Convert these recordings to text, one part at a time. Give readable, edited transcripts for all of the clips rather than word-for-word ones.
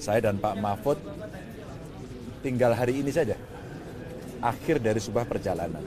Saya dan Pak Mahfud tinggal hari ini saja, akhir dari sebuah perjalanan.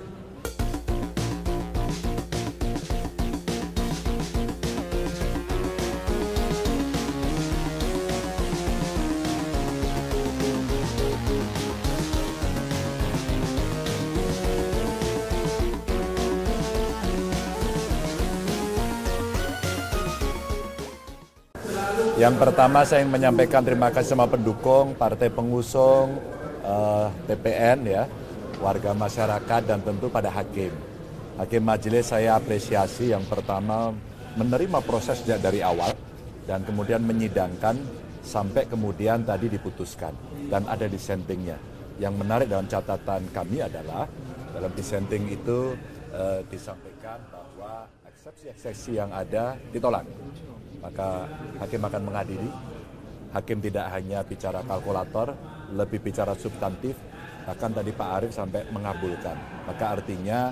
Yang pertama saya ingin menyampaikan terima kasih sama pendukung, partai pengusung, TPN ya, warga masyarakat dan tentu pada hakim. Hakim majelis saya apresiasi yang pertama menerima proses dari awal dan kemudian menyidangkan sampai kemudian tadi diputuskan dan ada dissentingnya. Yang menarik dalam catatan kami adalah dalam dissenting itu disampaikan bahwa eksepsi-eksepsi yang ada ditolak. Maka hakim akan mengadili, hakim tidak hanya bicara kalkulator, lebih bicara substantif, bahkan tadi Pak Arief sampai mengabulkan. Maka artinya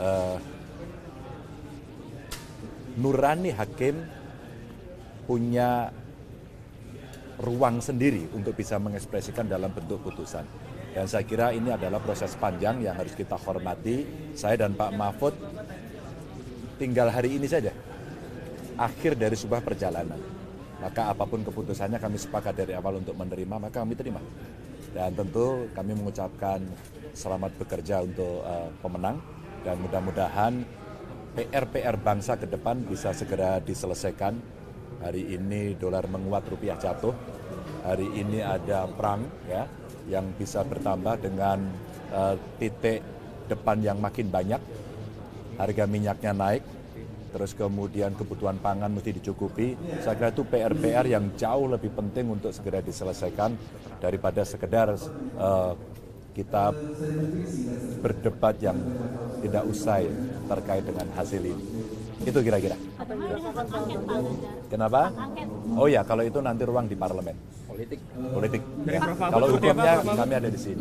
nurani hakim punya ruang sendiri untuk bisa mengekspresikan dalam bentuk putusan. Dan saya kira ini adalah proses panjang yang harus kita hormati. Saya dan Pak Mahfud tinggal hari ini saja, akhir dari sebuah perjalanan. Maka apapun keputusannya kami sepakat dari awal untuk menerima, maka kami terima. Dan tentu kami mengucapkan selamat bekerja untuk pemenang dan mudah-mudahan PR-PR bangsa ke depan bisa segera diselesaikan. Hari ini dolar menguat, rupiah jatuh. Hari ini ada perang ya yang bisa bertambah dengan titik depan yang makin banyak. Harga minyaknya naik. Terus kemudian kebutuhan pangan mesti dicukupi. Saya kira itu PR-PR yang jauh lebih penting untuk segera diselesaikan daripada sekedar kita berdebat yang tidak usai terkait dengan hasil ini. Itu kira-kira. Kenapa? Oh ya, kalau itu nanti ruang di parlemen. Politik. Kalau hukumnya kami ada di sini.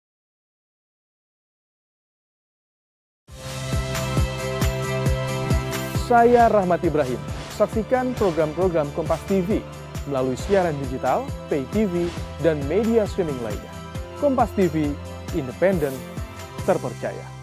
Saya Rahmat Ibrahim. Saksikan program-program Kompas TV melalui siaran digital, pay TV, dan media streaming lainnya. Kompas TV, independen, terpercaya.